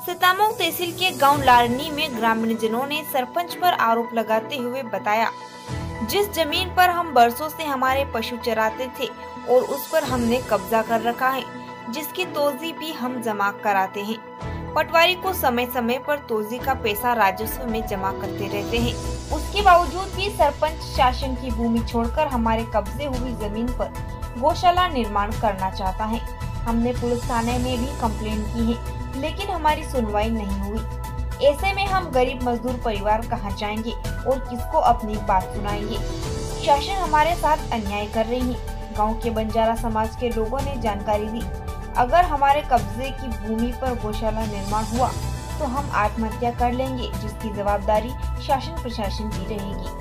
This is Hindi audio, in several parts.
सीतामऊ तहसील के गांव लारनी में ग्रामीणजनों ने सरपंच पर आरोप लगाते हुए बताया, जिस जमीन पर हम बरसों से हमारे पशु चराते थे और उस पर हमने कब्जा कर रखा है, जिसकी तोजी भी हम जमा कराते हैं। पटवारी को समय समय पर तोजी का पैसा राजस्व में जमा करते रहते हैं। उसके बावजूद भी सरपंच शासन की भूमि छोड़कर हमारे कब्जे हुई जमीन पर गौशाला निर्माण करना चाहता है। हमने पुलिस थाने में भी कंप्लेंट की है, लेकिन हमारी सुनवाई नहीं हुई। ऐसे में हम गरीब मजदूर परिवार कहाँ जाएंगे और किसको अपनी बात सुनाएंगे। शासन हमारे साथ अन्याय कर रही है। गांव के बंजारा समाज के लोगों ने जानकारी दी, अगर हमारे कब्जे की भूमि पर गौशाला निर्माण हुआ तो हम आत्महत्या कर लेंगे, जिसकी जवाबदारी शासन प्रशासन की रहेगी।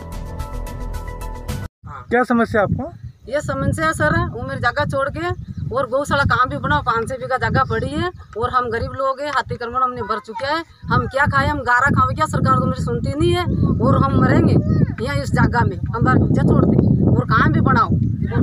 क्या समस्या आपको? ये समस्या है सर, वो मेरी जगह छोड़ के और गौशाला कहाँ भी बनाओ, 500 बीघा जगह पड़ी है और हम गरीब लोग हैं, हाथी क्रमण हमने भर चुके हैं। हम क्या खाए, हम गारा खाओ क्या? सरकार तो मेरी सुनती नहीं है और हम मरेंगे यहाँ इस जगह में। हम बार छोड़ दे और कहाँ भी बनाओ।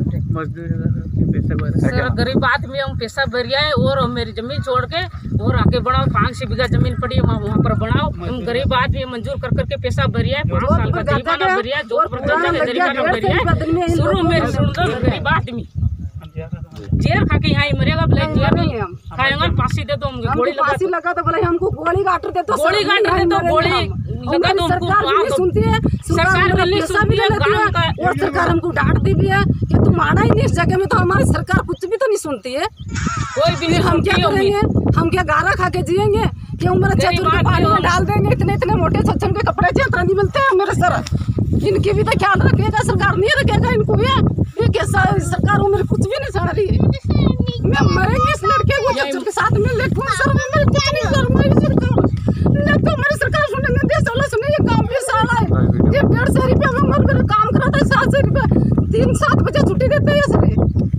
सर गरीब आदमी हम पैसा भरिया है और मेरी जमीन छोड़ के और आगे बढ़ाओ, 500 बीघा जमीन पड़ी है वहाँ पर बनाओ। हम गरीब आदमी मंजूर कर करके पैसा भरिया है, 5 साल का जुर्माना भरिया है, 2% जुर्माना भरिया है। शुरू में गरीब आदमी जेल खा के यहाँ ही मरेगा, बोले जेल नहीं खाएंगे, फांसी दे दो, हमको गोली लगा दो, बोले हमको गोली काट दे तो गोली काट दे तो गोली लगा दो। सरकार सुनती है, सरकार और सरकार हमको डांटती भी है कि तुम आना ही नहीं इस जगह में। तो हमारी सरकार कुछ भी तो नहीं सुनती है। कोई भी नहीं। हम क्या करेंगे? हम क्या गारा खा के जिएंगे? क्यों मेरे चतुर के पानी में डाल देंगे? इतने इतने मोटे छछन के कपड़े चित्र नहीं मिलते हैं मेरे सर। इनकी भी तो ख्याल रखेगा सरकार, नहीं रखेगा इनको भी। ये कैसा सरकार मेरे कुछ भी नहीं सुन रही है। मैं मरेंगे इस लड़के को चतुर के साथ में, लेकिन सर मेरे कुछ नहीं सर। मेरी सरकार न तो मेरी सरकार सुनेंगे, देश वाला सुने। ये काम भी साला है, ये 150 रुपया में मेरे काम कराता है, 700 रुपया 3-7 बजे छुट्टी देते हैं सर।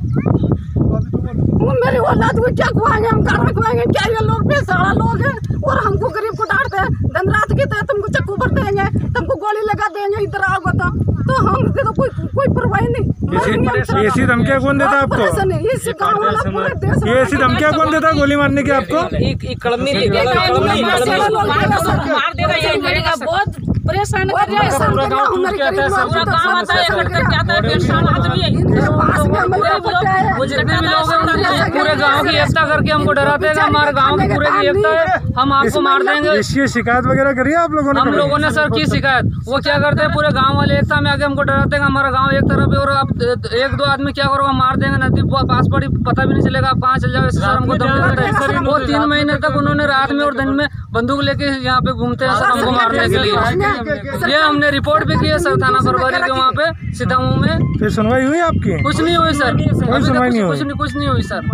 वो मेरी औलाद को क्या खुआएंगे? हम खाना खुआएंगे क्या? ये लोग बेसहारा लोग हैं और हमको गरीब को डांटते हैं। दिन रात की तरह तुमको चक्कू भर देंगे, तुमको गोली लगा देंगे, इधर आओ बताओ। तो हम तो कोई परवाह नहीं। ऐसी धमकियाँ कौन देता है आपको? ये ऐसी धमकियाँ कौन देता है गोली मारने की आपको? बहुत परेशान कर रहा है। पूरे गांव की एकता करके हमको डराते हैं, हमारे गांव की पूरे की एकता है, हम आपको मार देंगे। इसकी शिकायत वगैरह करी है आप लोगों ने? हम लोगों ने सर की शिकायत। वो क्या करते हैं, पूरे गांव वाले एकता में आके हमको डराते हैं। हमारा गांव एक तरफ है और अब 1-2 आदमी क्या करोगे, मार देंगे, नदी पास पड़ी, पता भी नहीं चलेगा आप कहाँ चल जाओ। सर हमको धमकी देते हैं। वो 3 महीने तक उन्होंने रात में और दिन में बंदूक लेके यहाँ पे घूमते हैं सर, हमको मारने के लिए। ये हमने रिपोर्ट भी की है सर थाना प्रभारी के वहाँ पे सीतामऊ में। फिर सुनवाई हुई आपकी? कुछ नहीं हुई सर, कुछ नहीं हुई सर।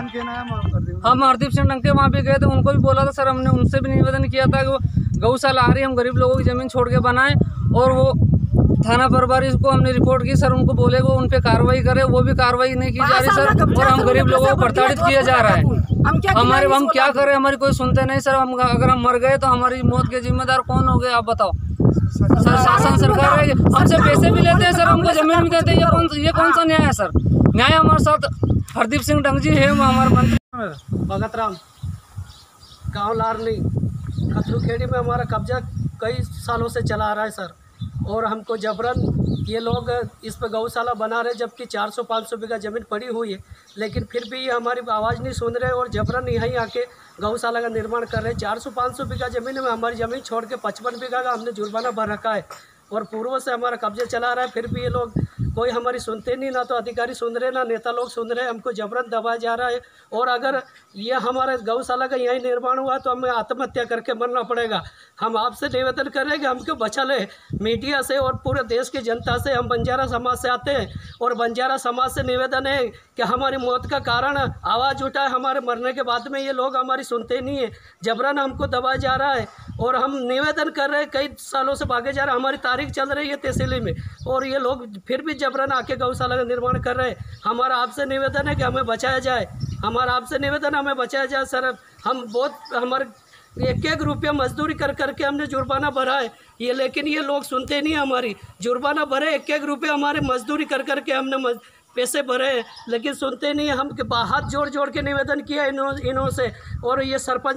हम हरदीप सिंह डंके वहाँ पे गए थे, उनको भी बोला था सर, हमने उनसे भी निवेदन किया था कि वो गौशाला आ रही, हम गरीब लोगों की जमीन छोड़ के बनाएं। और वो थाना प्रभारी को हमने रिपोर्ट की सर, उनको बोले वो उन पे कार्रवाई करे, वो भी कार्रवाई नहीं की जा रही सर। और हम गरीब लोगों को प्रताड़ित किया जा रहा है। हम क्या करें, हमारी कोई सुनते नहीं सर। हम अगर हम मर गए तो हमारी मौत के जिम्मेदार कौन हो गए आप बताओ? सर शासन सरकार है, हमसे पैसे भी लेते हैं सर, हमको जमीन भी देते हैं। ये कौन सा न्याय है सर? न्याय हमारे साथ हरदीप सिंह डंग जी है, हमारे मंत्री। भगत राम, गाँव लारनी खतरूखेड़ी में हमारा कब्जा कई सालों से चला आ रहा है सर। और हमको जबरन ये लोग इस पर गौशाला बना रहे, जबकि 400-500 बीघा ज़मीन पड़ी हुई है, लेकिन फिर भी ये हमारी आवाज़ नहीं सुन रहे और जबरन यहीं आके गौशाला का निर्माण कर रहे हैं। 400-500 बीघा ज़मीन में हमारी ज़मीन छोड़ के 55 बीघा का हमने जुर्माना भर रखा है और पूर्व से हमारा कब्जा चला रहा है। फिर भी ये लोग कोई हमारी सुनते नहीं, ना तो अधिकारी सुन रहे, ना नेता लोग सुन रहे। हमको जबरन दबाया जा रहा है और अगर ये हमारे गौशाला का यहीं निर्माण हुआ तो हमें आत्महत्या करके मरना पड़ेगा। हम आपसे निवेदन कर रहे हैं कि हमको बचा ले मीडिया से और पूरे देश की जनता से। हम बंजारा समाज से आते हैं और बंजारा समाज से निवेदन है कि हमारी मौत का कारण आवाज़ उठाए। हमारे मरने के बाद में ये लोग हमारी सुनते नहीं है, जबरन हमको दबाया जा रहा है और हम निवेदन कर रहे हैं। कई सालों से भागे जा रहा है, हमारी तारीख चल रही है तहसीली में और ये लोग फिर भी जबरन आके गौशाला का निर्माण कर रहे हैं। हमारा आपसे निवेदन है कि हमें बचाया जाए, हमारा आपसे निवेदन हमें बचाया जाए सर। हम बहुत हमारे 1-1 रुपया मजदूरी कर करके हमने जुर्माना भरा है ये, लेकिन ये लोग सुनते नहीं हमारी। जुर्माना भरे 1-1 रुपया हमारे मजदूरी कर करके हमने पैसे भरे, लेकिन सुनते नहीं। हम हाथ जोड़ जोड़ के निवेदन किया इन्हों से और ये सरपंच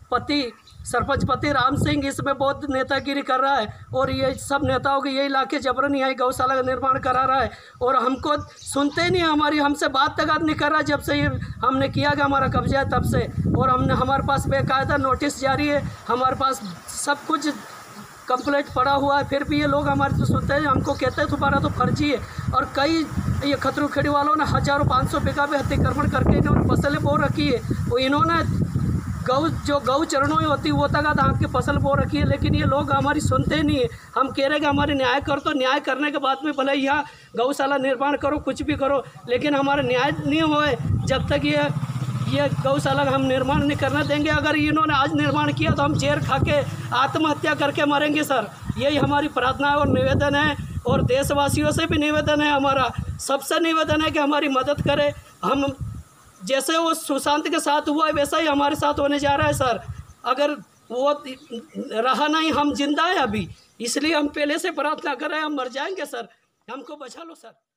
पति सरपंच पति राम सिंह इसमें बहुत नेतागिरी कर रहा है और ये सब नेताओं के यही लाके जबरन यहाँ गौशाला का निर्माण करा रहा है और हमको सुनते ही नहीं, हमारी हमसे बात तक नहीं कर रहा। जब से ये हमने किया कि हमारा कब्जा है तब से, और हमारे पास बेकायदा नोटिस जारी है, हमारे पास सब कुछ कंप्लीट पड़ा हुआ है, फिर भी ये लोग हमारे तो सुनते हैं, हमको कहते हैं तुम्हारा तो फर्जी है। और कई ये खतरू खेड़ी वालों ने 1000-500 बीघा में अतिक्रमण करके इन्होंने फसलें बो रखी है। वो इन्होंने गौ चरणों में होती वो तक आम की फसल बो रखी है, लेकिन ये लोग हमारी सुनते नहीं है। हम कह रहे कि हमारे न्याय कर, तो न्याय करने के बाद में भले यहाँ गौशाला निर्माण करो, कुछ भी करो, लेकिन हमारा न्याय नहीं होए जब तक ये गौशाला का हम निर्माण नहीं करना देंगे। अगर इन्होंने आज निर्माण किया तो हम जेर खा के आत्महत्या करके मरेंगे सर। यही हमारी प्रार्थना और निवेदन है, और देशवासियों से भी निवेदन है, हमारा सबसे निवेदन है कि हमारी मदद करें। हम जैसे वो सुशांत के साथ हुआ है वैसा ही हमारे साथ होने जा रहा है सर। अगर वो रहा नहीं, हम जिंदा हैं अभी, इसलिए हम पहले से प्रार्थना कर रहे हैं, हम मर जाएंगे सर, हमको बचा लो सर।